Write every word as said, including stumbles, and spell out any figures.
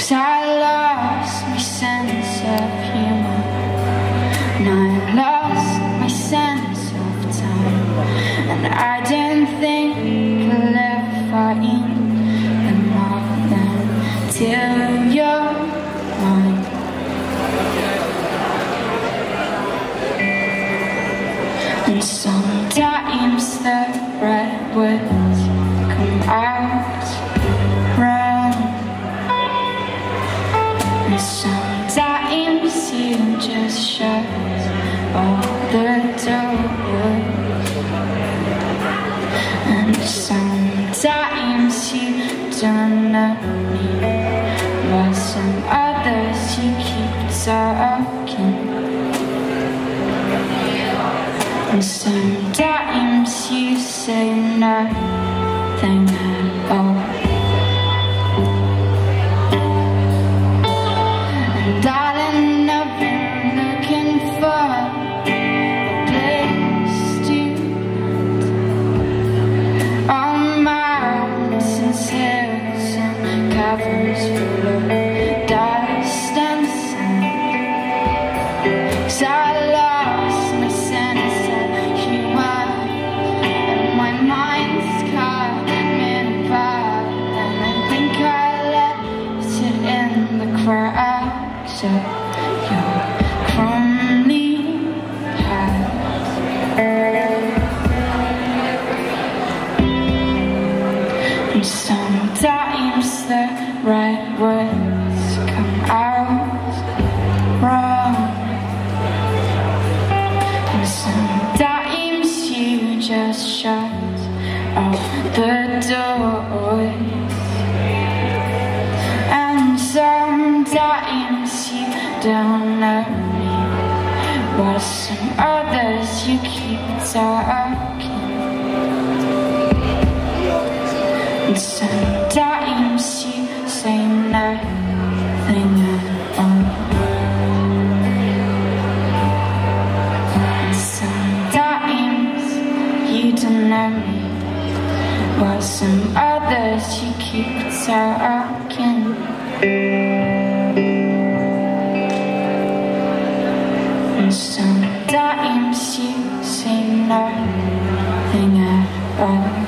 'Cause I lost my sense of humor, and I lost my sense of time, and I didn't think I'll ever find them all then till you're mine. And sometimes the redwoods come out round, and sometimes you just shut all the doors, and sometimes you don't know me, but some others you keep talking. And sometimes you say nothing at all. And darling, I've been looking for a place to land on mountains, hills, and caverns full of dust and sand. 'Cause I lost my sense of humor, and my mind's coming back, and I think I left it in the cracks of your crumbly past. And sometimes the redwoods come out wrong, and sometimes you just shut all the doors, and sometimes you don't know me, but some others you keep talking. And sometimes you say nothing at all. And sometimes you don't know me, but some others you keep talking. And sometimes you say nothing at all.